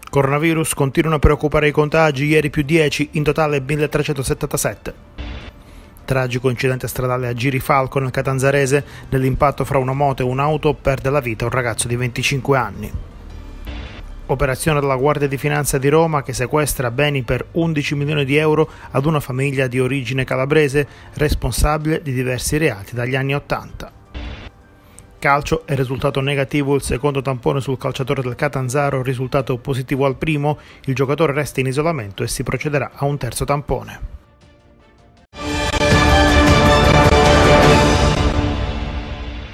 Coronavirus, continuano a preoccupare i contagi, ieri più 10, in totale 1377. Tragico incidente stradale a Girifalco nel Catanzarese, nell'impatto fra una moto e un'auto perde la vita un ragazzo di 25 anni. Operazione della Guardia di Finanza di Roma che sequestra beni per 11 milioni di euro ad una famiglia di origine calabrese responsabile di diversi reati dagli anni '80. Calcio, è risultato negativo il secondo tampone sul calciatore del Catanzaro, risultato positivo al primo, il giocatore resta in isolamento e si procederà a un terzo tampone.